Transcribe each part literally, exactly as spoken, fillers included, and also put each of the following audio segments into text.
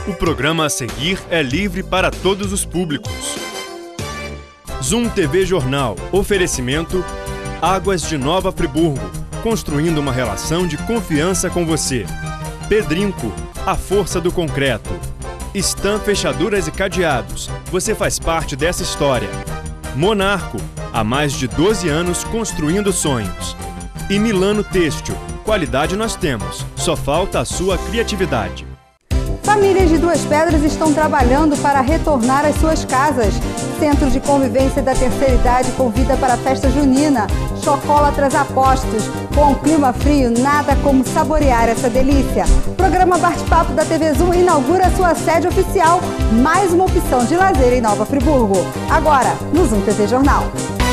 O programa a seguir é livre para todos os públicos. Zoom T V Jornal. Oferecimento Águas de Nova Friburgo. Construindo uma relação de confiança com você. Pedrinco. A força do concreto. Stan Fechaduras e Cadeados. Você faz parte dessa história. Monarco. Há mais de doze anos construindo sonhos. E Milano Têxtil. Qualidade nós temos. Só falta a sua criatividade. Famílias de Duas Pedras estão trabalhando para retornar às suas casas. Centro de Convivência da Terceira Idade convida para a festa junina. Chocolatras apostos. Com o clima frio, nada como saborear essa delícia. O programa Bate-Papo da T V Zoom inaugura sua sede oficial. Mais uma opção de lazer em Nova Friburgo. Agora, no Zoom T V Jornal.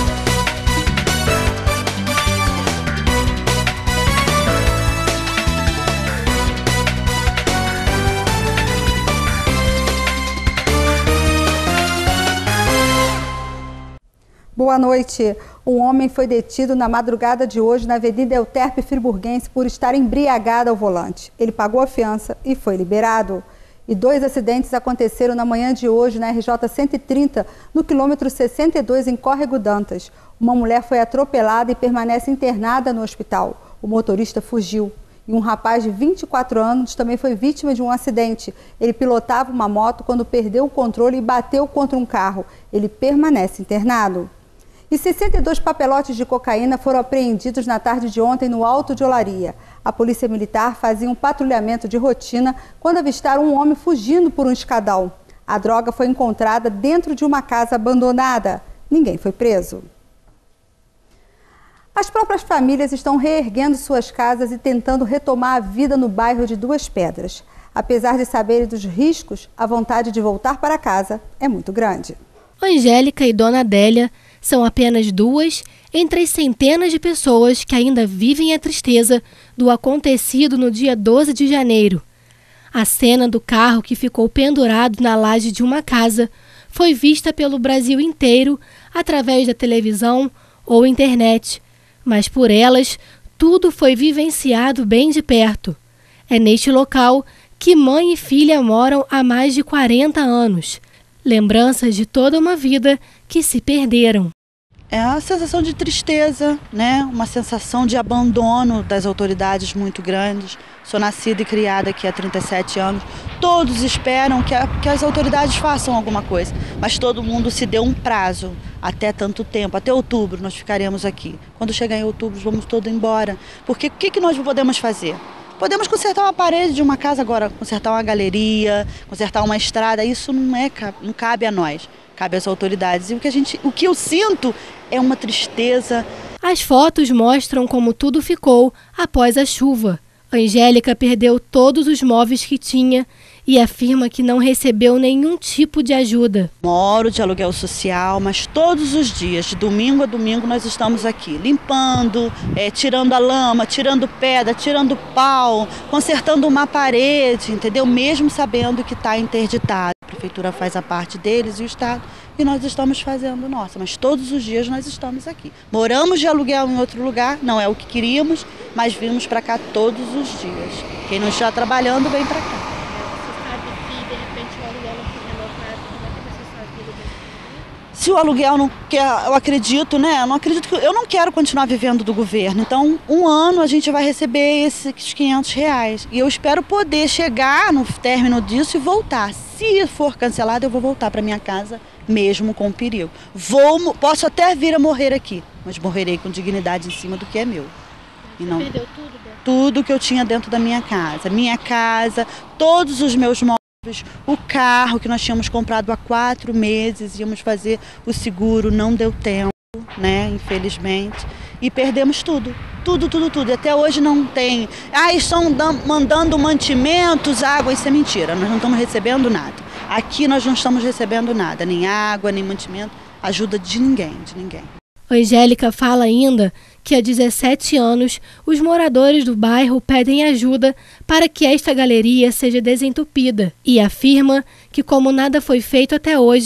Boa noite. Um homem foi detido na madrugada de hoje na Avenida Euterpe Friburguense por estar embriagado ao volante. Ele pagou a fiança e foi liberado. E dois acidentes aconteceram na manhã de hoje na R J cento e trinta, no quilômetro sessenta e dois, em Córrego Dantas. Uma mulher foi atropelada e permanece internada no hospital. O motorista fugiu. E um rapaz de vinte e quatro anos também foi vítima de um acidente. Ele pilotava uma moto quando perdeu o controle e bateu contra um carro. Ele permanece internado. E sessenta e dois papelotes de cocaína foram apreendidos na tarde de ontem no Alto de Olaria. A Polícia Militar fazia um patrulhamento de rotina quando avistaram um homem fugindo por um escadão. A droga foi encontrada dentro de uma casa abandonada. Ninguém foi preso. As próprias famílias estão reerguendo suas casas e tentando retomar a vida no bairro de Duas Pedras. Apesar de saberem dos riscos, a vontade de voltar para casa é muito grande. Angélica e Dona Adélia são apenas duas entre as centenas de pessoas que ainda vivem a tristeza do acontecido no dia doze de janeiro. A cena do carro que ficou pendurado na laje de uma casa foi vista pelo Brasil inteiro através da televisão ou internet, mas por elas tudo foi vivenciado bem de perto. É neste local que mãe e filha moram há mais de quarenta anos. Lembranças de toda uma vida que se perderam. É uma sensação de tristeza, né? Uma sensação de abandono das autoridades muito grandes. Sou nascida e criada aqui há trinta e sete anos. Todos esperam que, a, que as autoridades façam alguma coisa, mas todo mundo se deu um prazo. Até tanto tempo, até outubro nós ficaremos aqui. Quando chegar em outubro, vamos todos embora. Porque o que, que nós podemos fazer? Podemos consertar uma parede de uma casa agora, consertar uma galeria, consertar uma estrada, isso não, é, não cabe a nós, cabe às autoridades. E o que, a gente, o que eu sinto é uma tristeza. As fotos mostram como tudo ficou após a chuva. Angélica perdeu todos os móveis que tinha e afirma que não recebeu nenhum tipo de ajuda. Moro de aluguel social, mas todos os dias, de domingo a domingo, nós estamos aqui limpando, é, tirando a lama, tirando pedra, tirando pau, consertando uma parede, entendeu? Mesmo sabendo que está interditado. A prefeitura faz a parte deles e o Estado, e nós estamos fazendo nossa, mas todos os dias nós estamos aqui. Moramos de aluguel em outro lugar, não é o que queríamos, mas vimos para cá todos os dias. Quem não está trabalhando, vem para cá. Se o aluguel não quer, eu acredito, né? Eu não acredito que eu não quero continuar vivendo do governo. Então, um ano a gente vai receber esses quinhentos reais. E eu espero poder chegar no término disso e voltar. Se for cancelado, eu vou voltar para minha casa, mesmo com perigo. Vou, posso até vir a morrer aqui, mas morrerei com dignidade em cima do que é meu. E não, perdeu tudo, Beth? Tudo que eu tinha dentro da minha casa. Minha casa, todos os meus móveis. O carro que nós tínhamos comprado há quatro meses, íamos fazer o seguro, não deu tempo, né, infelizmente, e perdemos tudo, tudo, tudo, tudo. E até hoje não tem, ah, estão mandando mantimentos, água, isso é mentira, nós não estamos recebendo nada. Aqui nós não estamos recebendo nada, nem água, nem mantimento, ajuda de ninguém, de ninguém. Angélica fala ainda que há dezessete anos os moradores do bairro pedem ajuda para que esta galeria seja desentupida e afirma que, como nada foi feito até hoje,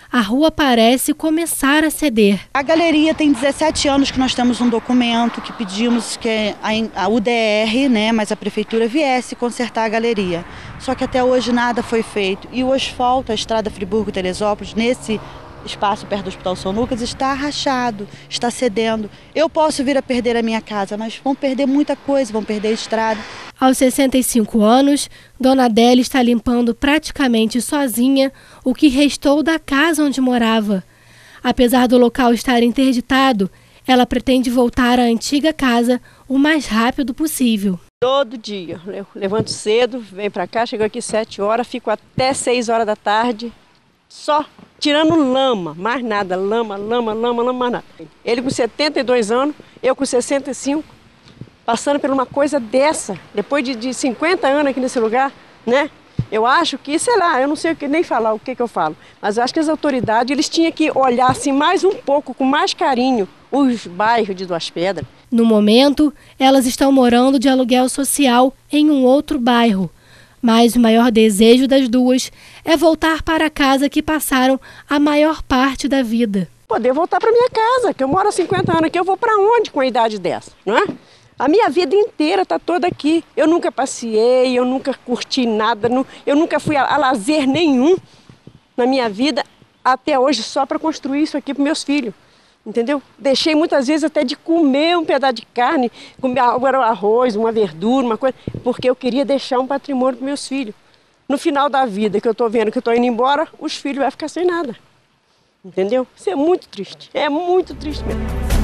a rua parece começar a ceder. A galeria tem dezessete anos que nós temos um documento que pedimos que a U D R, né, mas a prefeitura viesse consertar a galeria. Só que até hoje nada foi feito. E o asfalto, a estrada Friburgo-Teresópolis, nesse espaço perto do Hospital São Lucas, está rachado, está cedendo. Eu posso vir a perder a minha casa, mas vão perder muita coisa, vão perder a estrada. Aos sessenta e cinco anos, Dona Adélia está limpando praticamente sozinha o que restou da casa onde morava. Apesar do local estar interditado, ela pretende voltar à antiga casa o mais rápido possível. Todo dia, eu levanto cedo, venho para cá, chego aqui sete horas, fico até seis horas da tarde, só tirando lama, mais nada, lama, lama, lama, lama, mais nada. Ele com setenta e dois anos, eu com sessenta e cinco, passando por uma coisa dessa, depois de, de cinquenta anos aqui nesse lugar, né? Eu acho que, sei lá, eu não sei o que, nem falar o que, que eu falo, mas eu acho que as autoridades, eles tinham que olhar assim mais um pouco, com mais carinho, os bairros de Duas Pedras. No momento, elas estão morando de aluguel social em um outro bairro. Mas o maior desejo das duas é voltar para a casa que passaram a maior parte da vida. Poder voltar para minha casa, que eu moro há cinquenta anos aqui, eu vou para onde com a idade dessa, não é? A minha vida inteira está toda aqui. Eu nunca passeei, eu nunca curti nada, eu nunca fui a, a lazer nenhum na minha vida até hoje, só para construir isso aqui para meus filhos. Entendeu? Deixei muitas vezes até de comer um pedaço de carne, comer agora um arroz, uma verdura, uma coisa, porque eu queria deixar um patrimônio para meus filhos. No final da vida, que eu estou vendo que eu estou indo embora, os filhos vão ficar sem nada. Entendeu? Isso é muito triste, é muito triste mesmo.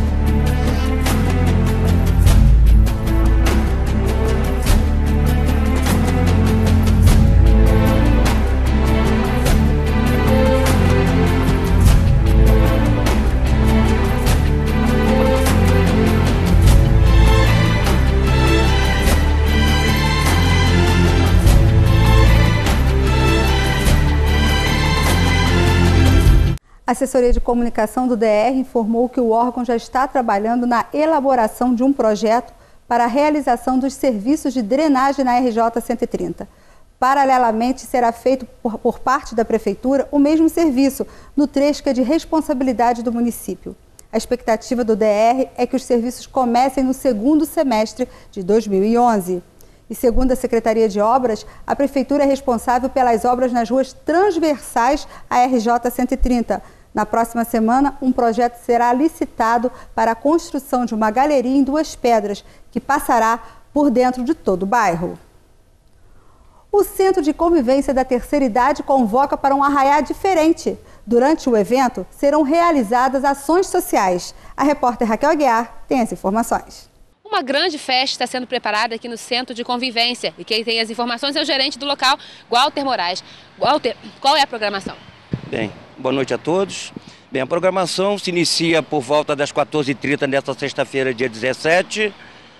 A assessoria de comunicação do D R informou que o órgão já está trabalhando na elaboração de um projeto para a realização dos serviços de drenagem na R J cento e trinta. Paralelamente, será feito por, por parte da Prefeitura o mesmo serviço no trecho que é de responsabilidade do município. A expectativa do D R é que os serviços comecem no segundo semestre de dois mil e onze. E segundo a Secretaria de Obras, a Prefeitura é responsável pelas obras nas ruas transversais à R J cento e trinta. Na próxima semana, um projeto será licitado para a construção de uma galeria em Duas Pedras, que passará por dentro de todo o bairro. O Centro de Convivência da Terceira Idade convoca para um arraiá diferente. Durante o evento, serão realizadas ações sociais. A repórter Raquel Aguiar tem as informações. Uma grande festa está sendo preparada aqui no Centro de Convivência. E quem tem as informações é o gerente do local, Walter Moraes. Walter, qual é a programação? Bem, boa noite a todos. Bem, a programação se inicia por volta das quatorze e trinta nesta sexta-feira, dia dezessete,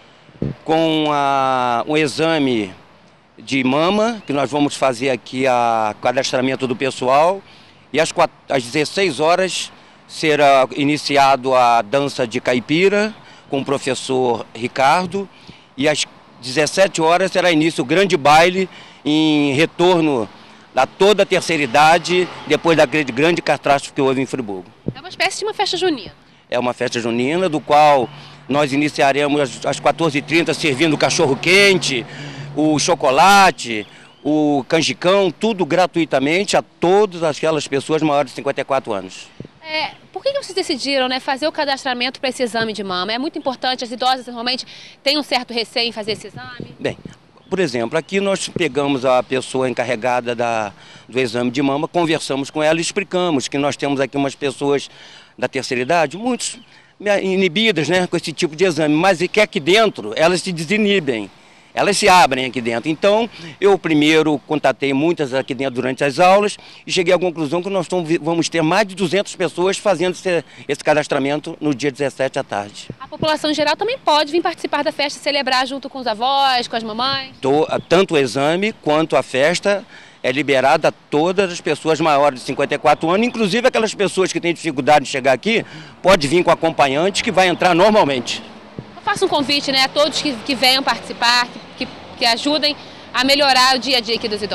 com a, um exame de mama, que nós vamos fazer aqui a cadastramento do pessoal. E às, às dezesseis horas será iniciado a dança de caipira, com o professor Ricardo, e às dezessete horas será início o grande baile em retorno a toda a terceira idade, depois da grande catástrofe que houve em Friburgo. É uma espécie de uma festa junina. É uma festa junina, do qual nós iniciaremos às, às quatorze e trinta servindo o cachorro-quente, o chocolate, o canjicão, tudo gratuitamente a todas aquelas pessoas maiores de cinquenta e quatro anos. É, por que vocês decidiram, né, fazer o cadastramento para esse exame de mama? É muito importante, as idosas normalmente têm um certo receio em fazer esse exame? Bem, por exemplo, aqui nós pegamos a pessoa encarregada da, do exame de mama, conversamos com ela e explicamos que nós temos aqui umas pessoas da terceira idade, muitos inibidas, né, com esse tipo de exame, mas que aqui dentro elas se desinibem. Elas se abrem aqui dentro. Então, eu primeiro contatei muitas aqui dentro durante as aulas e cheguei à conclusão que nós vamos ter mais de duzentas pessoas fazendo esse, esse cadastramento no dia dezessete à tarde. A população em geral também pode vir participar da festa e celebrar junto com os avós, com as mamães? Tô, tanto o exame quanto a festa é liberada a todas as pessoas maiores de cinquenta e quatro anos, inclusive aquelas pessoas que têm dificuldade de chegar aqui, pode vir com acompanhante que vai entrar normalmente. Faça um convite, né, a todos que, que venham participar, que, que, que ajudem a melhorar o dia a dia aqui dos idosos.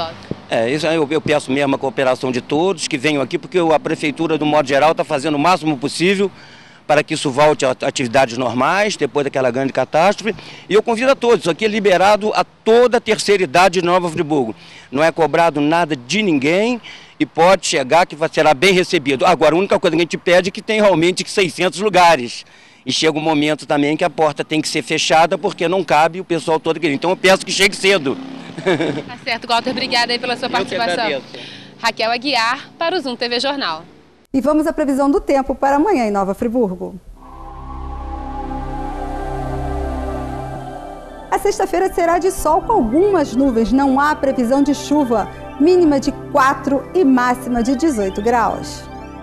É, isso eu, eu peço mesmo a cooperação de todos que venham aqui, porque a prefeitura, do modo geral, está fazendo o máximo possível para que isso volte a atividades normais, depois daquela grande catástrofe. E eu convido a todos, isso aqui é liberado a toda a terceira idade de Nova Friburgo. Não é cobrado nada de ninguém e pode chegar que será bem recebido. Agora, a única coisa que a gente pede é que tem realmente seiscentos lugares. E chega um momento também que a porta tem que ser fechada porque não cabe o pessoal todo aqui. Então eu peço que chegue cedo. Tá certo, Walter, obrigada aí pela sua participação. Raquel Aguiar para o Zoom T V Jornal. E vamos à previsão do tempo para amanhã em Nova Friburgo. A sexta-feira será de sol com algumas nuvens, não há previsão de chuva, mínima de quatro e máxima de dezoito graus.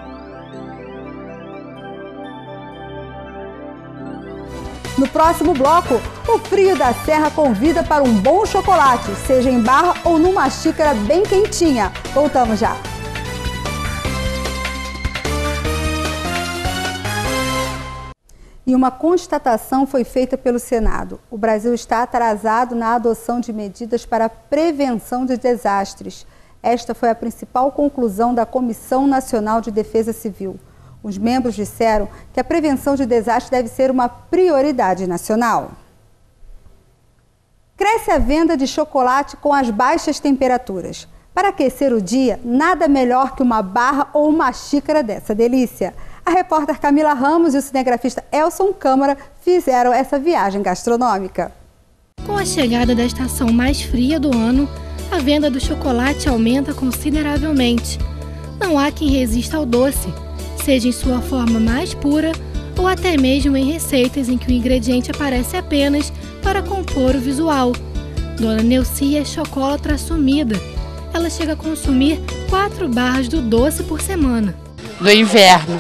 No próximo bloco, o frio da serra convida para um bom chocolate, seja em barra ou numa xícara bem quentinha. Voltamos já. E uma constatação foi feita pelo Senado. O Brasil está atrasado na adoção de medidas para a prevenção de desastres. Esta foi a principal conclusão da Comissão Nacional de Defesa Civil. Os membros disseram que a prevenção de desastres deve ser uma prioridade nacional. Cresce a venda de chocolate com as baixas temperaturas. Para aquecer o dia, nada melhor que uma barra ou uma xícara dessa delícia. A repórter Camila Ramos e o cinegrafista Elson Câmara fizeram essa viagem gastronômica. Com a chegada da estação mais fria do ano, a venda do chocolate aumenta consideravelmente. Não há quem resista ao doce, seja em sua forma mais pura ou até mesmo em receitas em que o ingrediente aparece apenas para compor o visual. Dona Neucia é chocolatra assumida. Ela chega a consumir quatro barras do doce por semana. Do inverno.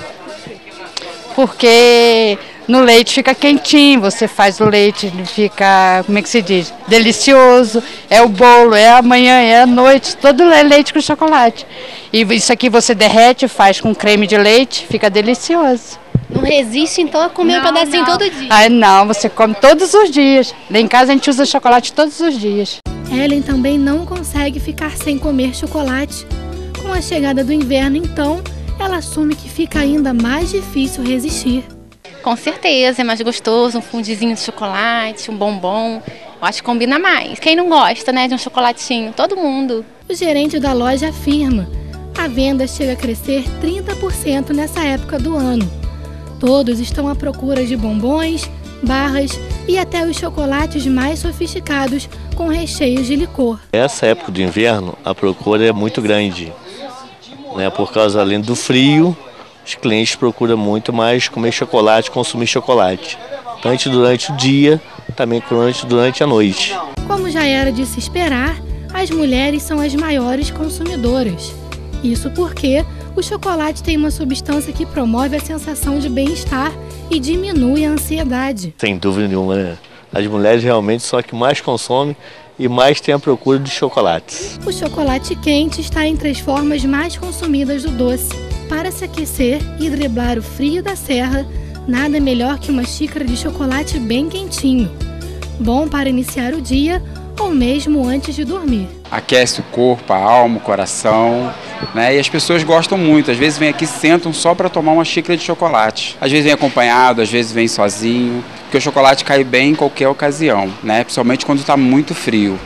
Porque no leite fica quentinho, você faz o leite, fica, como é que se diz? Delicioso. É o bolo, é a manhã, é a noite, todo é leite com chocolate. E isso aqui você derrete, faz com creme de leite, fica delicioso. Não resiste então a comer não, um pedacinho não. todo dia? Ah, não, você come todos os dias. Lá em casa a gente usa chocolate todos os dias. Ellen também não consegue ficar sem comer chocolate. Com a chegada do inverno, então, ela assume que fica ainda mais difícil resistir. Com certeza, é mais gostoso, um fundizinho de chocolate, um bombom. Eu acho que combina mais. Quem não gosta, né, de um chocolatinho? Todo mundo. O gerente da loja afirma: a venda chega a crescer trinta por cento nessa época do ano. Todos estão à procura de bombons, barras e até os chocolates mais sofisticados com recheios de licor. Essa época do inverno, a procura é muito grande. Né, por causa, além do frio, os clientes procuram muito mais comer chocolate, consumir chocolate. Tanto durante o dia, também durante, durante a noite. Como já era de se esperar, as mulheres são as maiores consumidoras. Isso porque o chocolate tem uma substância que promove a sensação de bem-estar e diminui a ansiedade. Sem dúvida nenhuma, né? As mulheres realmente são as que mais consomem e mais têm a procura de chocolates. O chocolate quente está entre as formas mais consumidas do doce. Para se aquecer e driblar o frio da serra, nada melhor que uma xícara de chocolate bem quentinho. Bom para iniciar o dia ou mesmo antes de dormir. Aquece o corpo, a alma, o coração, né? E as pessoas gostam muito. Às vezes vêm aqui, sentam só para tomar uma xícara de chocolate. Às vezes vem acompanhado, às vezes vem sozinho, porque o chocolate cai bem em qualquer ocasião, né? Principalmente quando está muito frio.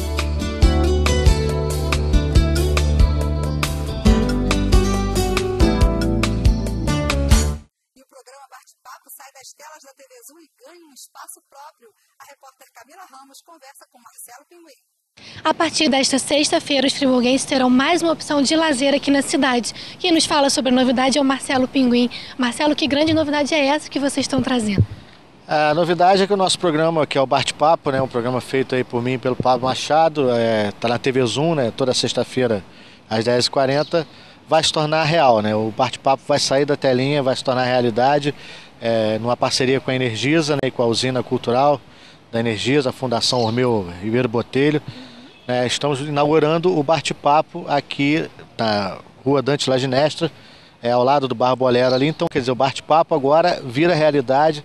E o programa Bate-Papo sai das telas da T V Zoom e ganha um espaço próprio. A repórter Camila Ramos conversa com Marcelo Pinguim. A partir desta sexta-feira, os friburguenses terão mais uma opção de lazer aqui na cidade. Quem nos fala sobre a novidade é o Marcelo Pinguim. Marcelo, que grande novidade é essa que vocês estão trazendo? A novidade é que o nosso programa, que é o Bate-Papo, né, um programa feito aí por mim e pelo Pablo Machado, está é, na T V Zoom, né, toda sexta-feira às dez e quarenta, vai se tornar real. Né, o Bate-Papo vai sair da telinha, vai se tornar realidade, é, numa parceria com a Energisa, né, e com a usina cultural da Energisa, a Fundação Ormeu Ribeiro Botelho. É, estamos inaugurando o Bate-Papo aqui na Rua Dante Laginestra, é, ao lado do Bar Bolero ali. Então, quer dizer, o Bate-Papo agora vira realidade.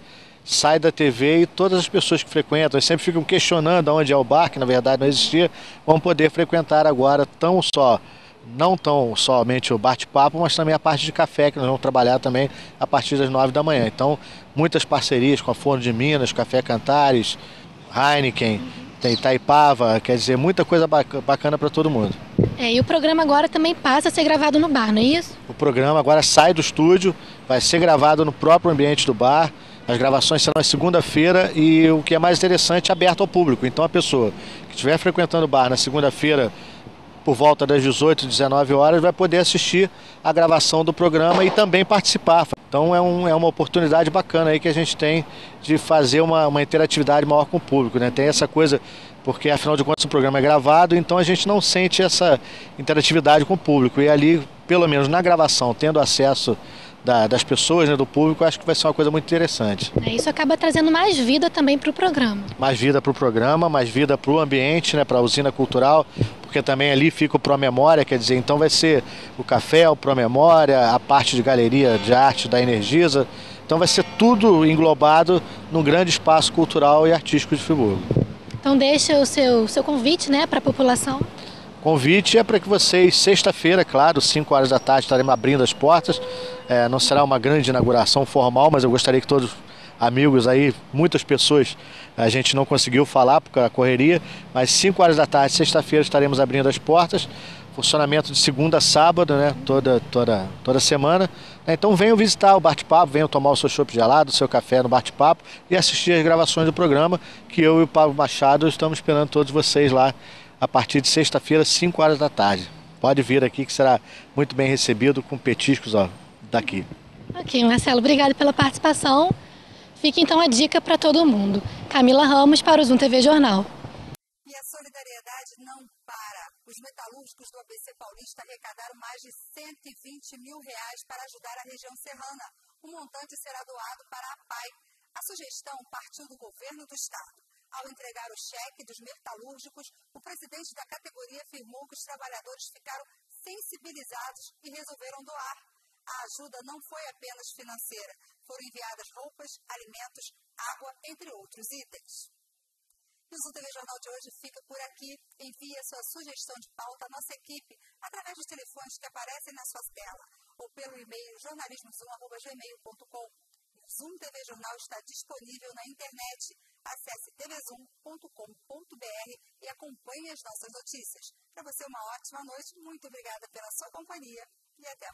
sai da T V e todas as pessoas que frequentam, sempre ficam questionando onde é o bar, que na verdade não existia, vão poder frequentar agora tão só, não tão somente o bate-papo, mas também a parte de café, que nós vamos trabalhar também a partir das nove da manhã. Então, muitas parcerias com a Forno de Minas, Café Cantares, Heineken, tem Itaipava, quer dizer, muita coisa bacana para todo mundo. É, e o programa agora também passa a ser gravado no bar, não é isso? O programa agora sai do estúdio, vai ser gravado no próprio ambiente do bar. As gravações serão na segunda-feira e o que é mais interessante, aberto ao público. Então a pessoa que estiver frequentando o bar na segunda-feira, por volta das dezoito, dezenove horas, vai poder assistir a gravação do programa e também participar. Então é, um, é uma oportunidade bacana aí que a gente tem de fazer uma, uma interatividade maior com o público, né? Tem essa coisa, porque afinal de contas o programa é gravado, então a gente não sente essa interatividade com o público. E ali, pelo menos na gravação, tendo acesso Da, das pessoas, né, do público, acho que vai ser uma coisa muito interessante. É, isso acaba trazendo mais vida também para o programa. Mais vida para o programa, mais vida para o ambiente, né, para a usina cultural, porque também ali fica o Promemória, quer dizer, então vai ser o café, o Promemória, a parte de galeria de arte da Energisa, então vai ser tudo englobado num grande espaço cultural e artístico de Friburgo. Então deixa o seu, seu convite, né, para a população. Convite é para que vocês, sexta-feira, claro, cinco horas da tarde, estaremos abrindo as portas. É, não será uma grande inauguração formal, mas eu gostaria que todos amigos aí, muitas pessoas, a gente não conseguiu falar por causa da correria, mas cinco horas da tarde, sexta-feira, estaremos abrindo as portas. Funcionamento de segunda a sábado, né, toda, toda, toda semana. Então venham visitar o bate-papo, venham tomar o seu chopp gelado, o seu café no bate-papo e assistir as gravações do programa, que eu e o Pablo Machado estamos esperando todos vocês lá a partir de sexta-feira, cinco horas da tarde. Pode vir aqui que será muito bem recebido com petiscos, ó, daqui. Ok, Marcelo, obrigado pela participação. Fica então a dica para todo mundo. Camila Ramos para o Zoom T V Jornal. E a solidariedade não para. Os metalúrgicos do A B C Paulista arrecadaram mais de cento e vinte mil reais para ajudar a região serrana. O montante será doado para a P A I. A sugestão partiu do governo do estado. Ao entregar o cheque dos metalúrgicos, o presidente da categoria afirmou que os trabalhadores ficaram sensibilizados e resolveram doar. A ajuda não foi apenas financeira. Foram enviadas roupas, alimentos, água, entre outros itens. E o Zoom T V Jornal de hoje fica por aqui. Envie a sua sugestão de pauta à nossa equipe através dos telefones que aparecem na sua tela ou pelo e-mail jornalismozoom arroba gmail ponto com. O Zoom T V Jornal está disponível na internet. Acesse t v zoom ponto com ponto b r e acompanhe as nossas notícias. Para você, uma ótima noite. Muito obrigada pela sua companhia e até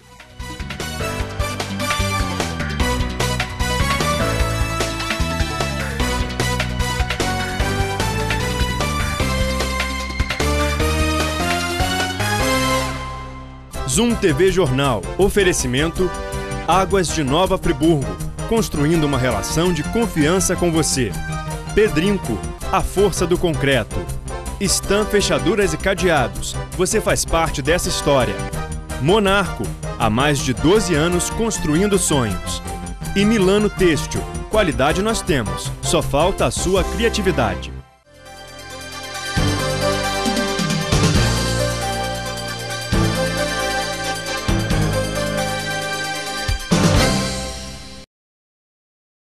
amanhã. Zoom T V Jornal. Oferecimento Águas de Nova Friburgo. Construindo uma relação de confiança com você. Pedrinco, a força do concreto. Stam Fechaduras e Cadeados. Você faz parte dessa história. Monarco, há mais de doze anos construindo sonhos. E Milano Têxtil. Qualidade nós temos, só falta a sua criatividade.